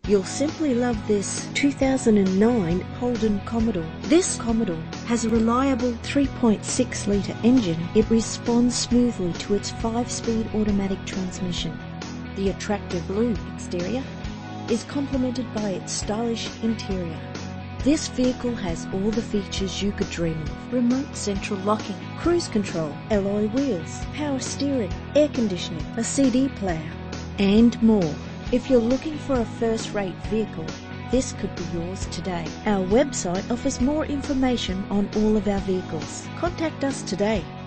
You'll simply love this 2009 Holden Commodore. This Commodore has a reliable 3.6-litre engine. It responds smoothly to its 5-speed automatic transmission. The attractive blue exterior is complemented by its stylish interior. This vehicle has all the features you could dream of: remote central locking, cruise control, alloy wheels, power steering, air conditioning, a CD player, and more. If you're looking for a first-rate vehicle, this could be yours today. Our website offers more information on all of our vehicles. Contact us today.